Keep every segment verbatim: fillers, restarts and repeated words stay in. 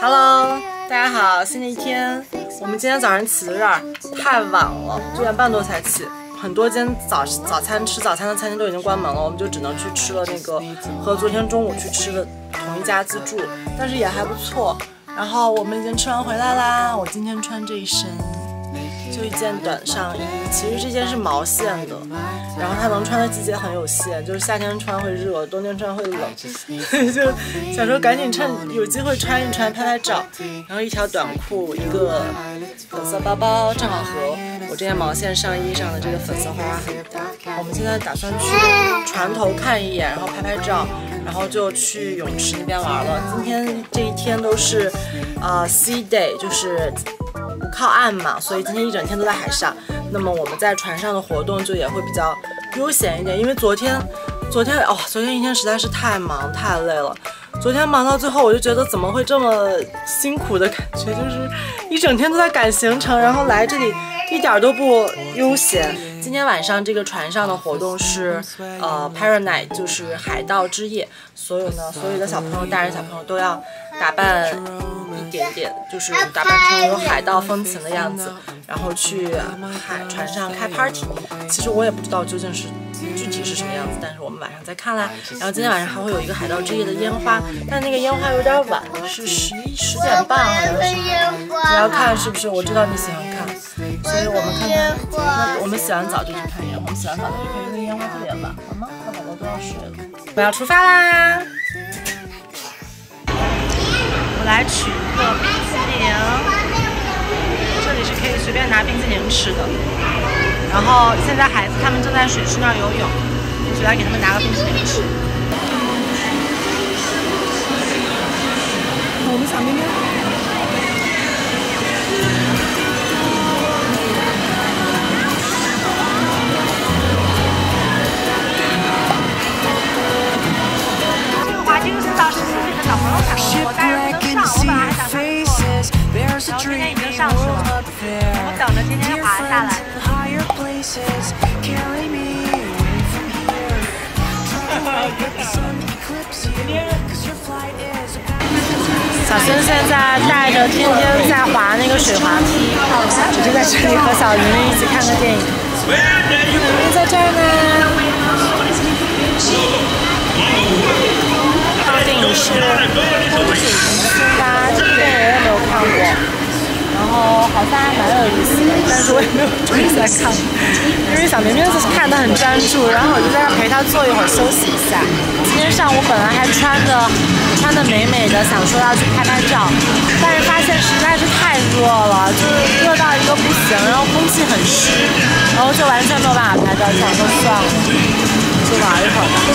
Hello， 大家好，新的一天。我们今天早上起的有点太晚了，九点半多才起。很多间早早餐吃早餐的餐厅都已经关门了，我们就只能去吃了那个和昨天中午去吃的同一家自助，但是也还不错。然后我们已经吃完回来啦。我今天穿这一身。 就一件短上衣，其实这件是毛线的，然后它能穿的季节很有限，就是夏天穿会热，冬天穿会冷，就想说赶紧趁有机会穿一穿，拍拍照。然后一条短裤，一个粉色包包，正好和我这件毛线上衣上的这个粉色花花很搭。我们现在打算去船头看一眼，然后拍拍照，然后就去泳池那边玩了。今天这一天都是呃 sea day， 就是 不靠岸嘛，所以今天一整天都在海上。那么我们在船上的活动就也会比较悠闲一点，因为昨天，昨天哦，昨天一天实在是太忙太累了。昨天忙到最后，我就觉得怎么会这么辛苦的感觉，就是一整天都在赶行程，然后来这里一点都不悠闲。今天晚上这个船上的活动是呃 Pirate Night， 就是海盗之夜，所有呢所有的小朋友、大人小朋友都要打扮一点点，就是打扮成有海盗风情的样子，然后去海船上开 party。其实我也不知道究竟是具体是什么样子，但是我们晚上再看啦。然后今天晚上还会有一个海盗之夜的烟花，但那个烟花有点晚，是十一十点半好像是。你要看是不是？我知道你喜欢看，所以我们看看。那我们洗完澡就去看烟花，我们洗完澡就去看，因为烟花特别晚，好吗？那宝宝都要睡了。我们要出发啦！ 我来取一个冰淇淋，这里是可以随便拿冰淇淋吃的。然后现在孩子他们正在水池那儿游泳，我来给他们拿个冰淇淋吃。我们小妹妹。这个滑梯是到十四岁的小朋友才能坐，大人不能上。我本来还想上去坐，然后今天已经上去了，我们等着今天滑下来。小轩现在带着天天在滑那个水滑梯，我就在这里和小云云一起看个电影。小云在这儿呢。这个电影是《风水银心》吧，这个电影我也没有看过，然后好像还蛮有意思的，但是我也没有注意在看，因为小明明看得很专注，然后我就在这陪他坐一会儿休息一下。今天上午本来还穿的穿的美美的，想说要去拍拍照，但是发现实在是太热了，就是热到一个不行，然后空气很湿，然后就完全没有办法拍照，想说算了，就玩一会儿吧。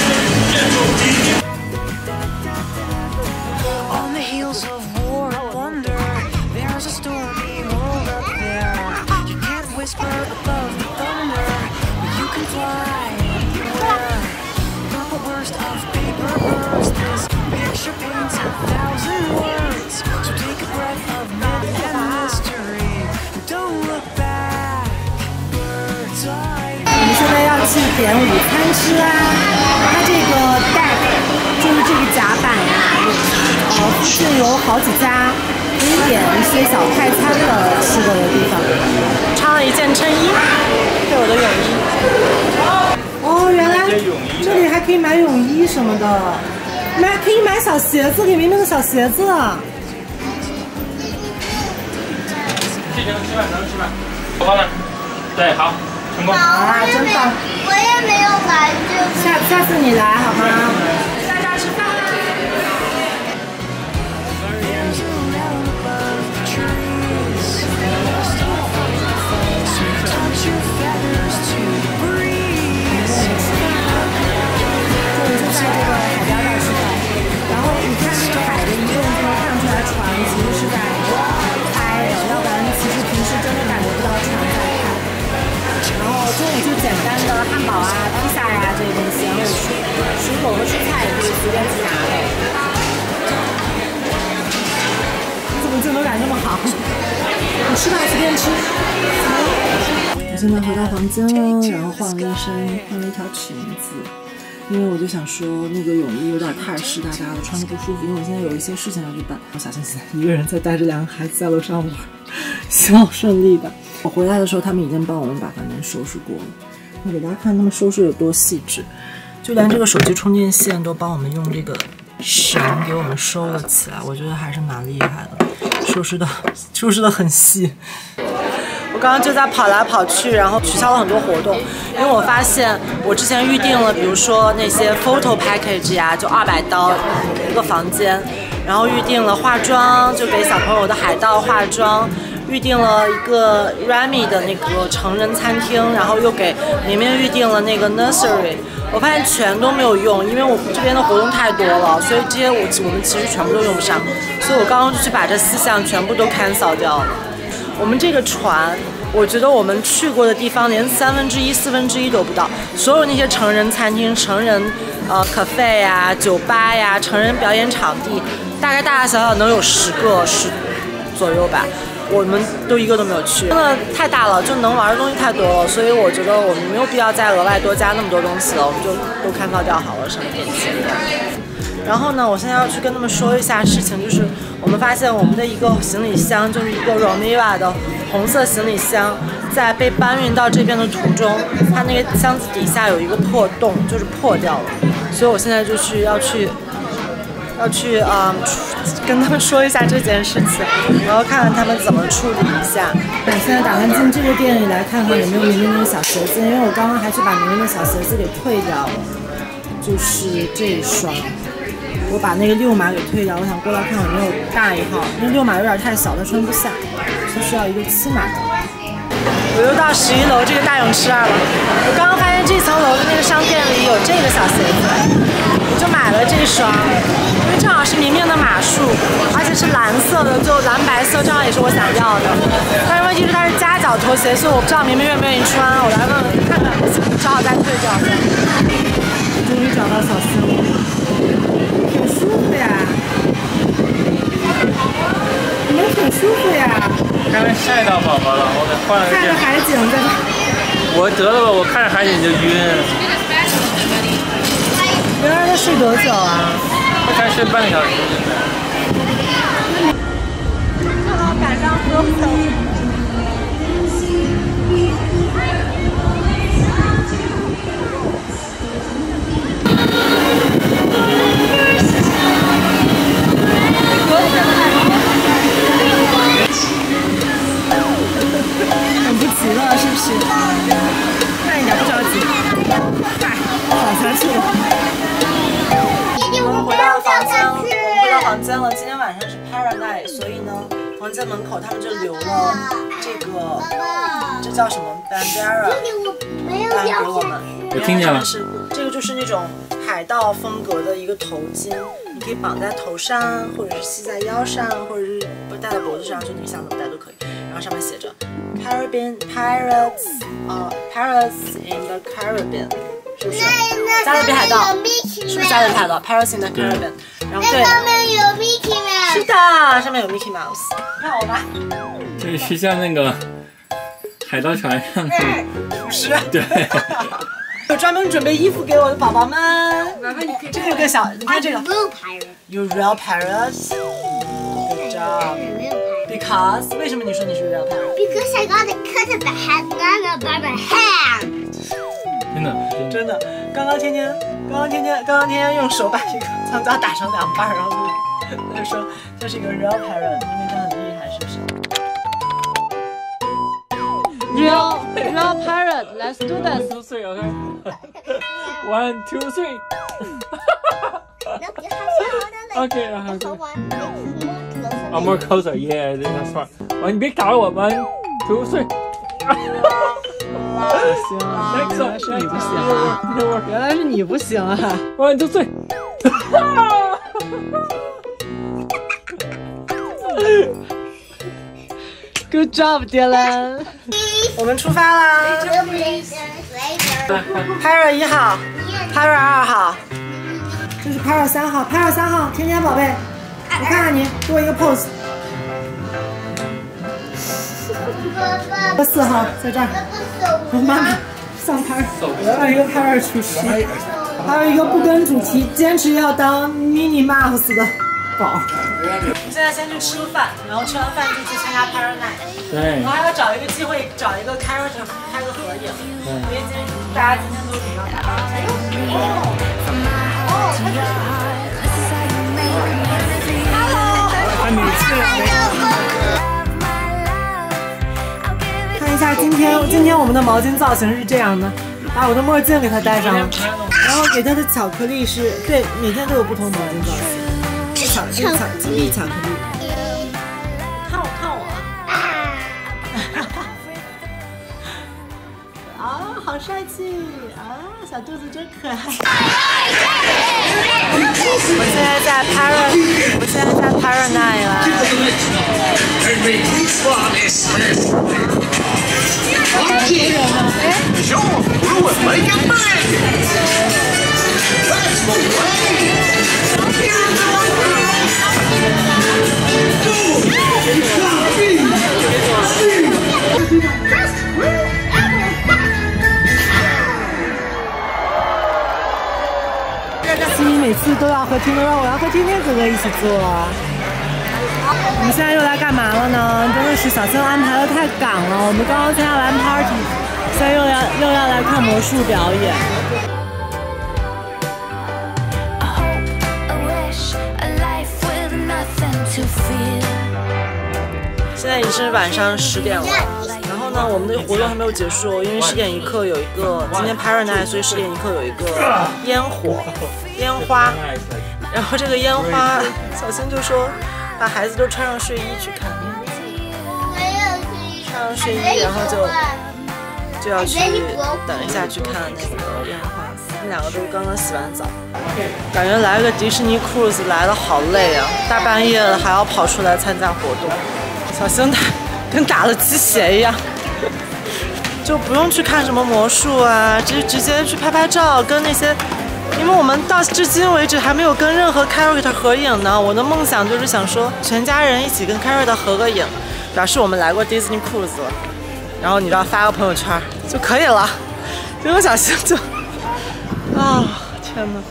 我们现在要去点午餐吃啊！它这个 deck 就是这个甲板呀，呃，附近有好几家可以点一些小快餐的吃的的地方。穿了一件衬衣，配我的泳衣。哦，原来这里还可以买泳衣什么的，买可以买小鞋子，给明明的小鞋子。 这边吃饭，咱们吃饭。好方呢？对，好。 成功啊，真棒！ 我也没有玩具。 下下次你来好吗？大家吃饭啦！中午就在这个海边那儿吃饭，然后你看那个海的一动就能看出来船其实是在开的，要不然其实平时真的感觉不到船在开。 然后中午就简单的汉堡啊、披萨呀、这些东西，然后水水果和蔬菜也可以随便去拿的。你怎么镜头感这么好？你吃吧，随便吃。我现在回到房间了，然后换了一身，换了一条裙子。 因为我就想说那个泳衣有点太湿哒哒的，穿着不舒服。因为我现在有一些事情要去办。我小星星一个人在带着两个孩子在楼上玩，希望顺利吧。我回来的时候，他们已经帮我们把房间收拾过了。我给大家看他们收拾有多细致，就连这个手机充电线都帮我们用这个绳给我们收了起来，我觉得还是蛮厉害的，收拾的收拾的很细。我刚刚就在跑来跑去，然后取消了很多活动，因为我发现我之前预定了，比如说那些 photo package 呀，就二百刀一个房间，然后预定了化妆，就给小朋友的海盗化妆。预定了一个 Remy 的那个成人餐厅，然后又给明明预定了那个 nursery， 我发现全都没有用，因为我这边的活动太多了，所以这些我我们其实全部都用不上，所以我刚刚就去把这四项全部都 cancel 掉了。我们这个船，我觉得我们去过的地方连三分之一、四分之一都不到，所有那些成人餐厅、成人呃 cafe 呀、酒吧呀、成人表演场地，大概大大小小能有十个十左右吧。我们都一个都没有去，真的太大了，就能玩的东西太多了，所以我觉得我们没有必要再额外多加那么多东西了，我们就都开放掉好了，省点钱。然后呢，我现在要去跟他们说一下事情，就是我们发现我们的一个行李箱，就是一个 Romiva 的红色行李箱，在被搬运到这边的途中，它那个箱子底下有一个破洞，就是破掉了，所以我现在就去要去。要去嗯跟他们说一下这件事情，然后看看他们怎么处理一下。我现在打算进这个店里来看看有没有明明的小鞋子，因为我刚刚还去把明明的小鞋子给退掉了，就是这一双，我把那个六码给退掉，我想过来看有没有大一号，因为六码有点太小，它穿不下，就需要一个七码的。我又到十一楼这个大泳池二了，我刚刚发现这层楼的那个商店里有这个小鞋子，我就买了这双，因为正好是明明的码数，而且是蓝色的，就蓝白色，正好也是我想要的。但是问题是它是夹脚拖鞋，所以我不知道明明愿不愿意穿，我来问问看看，只好再退掉。终于找到小四了，挺舒服呀，你们挺舒服呀。 刚才晒到宝宝了，我给换了个。看着海景在这。 我得了吧，我看着海景就晕。 原来他睡多久啊？ 他才睡半个小时。 正好赶上喝酒。很不急了，是不是？慢一点，不着急。嗨，跑下去了。我们回到房间，我们回到房间了。今天晚上是 Paradise， 所以呢，房间门口他们就留了这个，这叫什么 Bandera， 颁给我们。 我听见了。 是这个就是那种海盗风格的一个头巾，你可以绑在头上，或者是系在腰上，或者是戴在脖子上，就你想怎么戴都可以。然后上面写着 Caribbean Pirates， 呃、uh, Pirates in the Caribbean。是不是？加勒比海盗，是不是加勒比海盗 ？Pirates in the Caribbean。然后对， 上面有 Mickey Mouse。 是的，上面有 Mickey Mouse。你看我吧。 这是像那个海盗船上的。 不是。对。有专门准备衣服给我的宝宝们。麻烦你可以。这个更小，你看这个。You real pirates. Good job. Because 为什么你说你是 real pirate? Because I got a cut of the head, none of my hand. 真的， 真的，刚刚天天，刚刚天天，刚刚天天用手把一个香蕉打成两半，然后他就说这是一个 real pirate， 因为他很厉害，是不是 ？Real real pirate，let's do this。 two three OK。One two three。OK， 然后。Oh, more closer, yeah, that's right. 完，你别打我 ，one two three。 行，原来是你不行啊！原来是你不行啊！ 我就醉。 Good job, Dylan。我们出发啦 ！Para 一号 ，Para 二号，这是 Para 三号 ，Para 三号，甜甜宝贝，我看看你，给我一个 pose。四号在这儿，我妈妈上台让一个拍二厨师。 还有一个不跟主题，坚持要当 Minnie Mouse 的宝。现在先去吃个饭，然后吃完饭就去参加 Pirate Night。 对。 然后还要找一个机会，找一个 character 拍个合影。对。因为今天大家今天都比较打扮。哦。还没吃。看一下今天，今天我们的毛巾造型是这样的，把我的墨镜给它戴上了，然后给它的巧克力是对，每天都有不同毛巾造型。巧巧巧克力巧克力。看我看我。啊，好帅气啊！小肚子真可爱。我现在在 Pirate， 我现在在 Pirate Night 啦。西米每次都要和天天说我要和天天哥哥一起做。我们现在又来干嘛了呢？真的是小森安排的太赶了。我们刚刚参加完 party， 现在又要又要来看魔术表演。现在已经是晚上十点了，然后呢，我们的活动还没有结束，因为十点一刻有一个今天 Pirate Night， 所以十点一刻有一个烟火、烟花，然后这个烟花，小新就说把孩子都穿上睡衣去看，穿上睡衣，然后就就要去等一下去看那个烟花。他们两个都刚刚洗完澡，感觉来个迪士尼 cruise 来的好累啊，大半夜的还要跑出来参加活动。小星打跟打了鸡血一样，就不用去看什么魔术啊，直直接去拍拍照，跟那些，因为我们到至今为止还没有跟任何 character 合影呢。我的梦想就是想说，全家人一起跟 character 合个影，表示我们来过 Disney Cruise 了。然后你知道发个朋友圈就可以了。结果小星就，啊，天哪！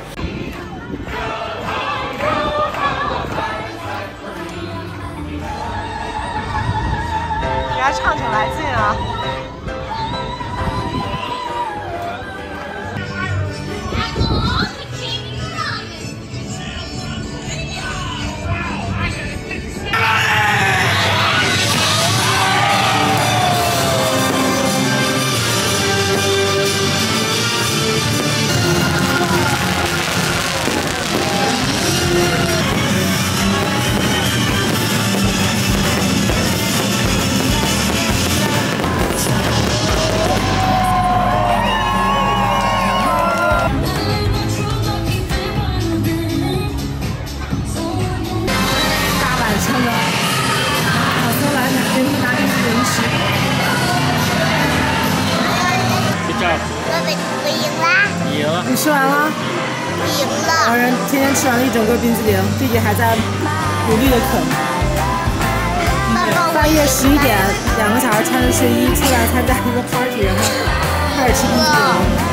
你还唱挺来劲啊！你吃完了？ 赢了。 两人天天吃完了一整个冰淇淋，弟弟还在努力的啃。半夜十一点，两个小孩穿着睡衣出来参加一个 party， 然后开始吃冰淇淋。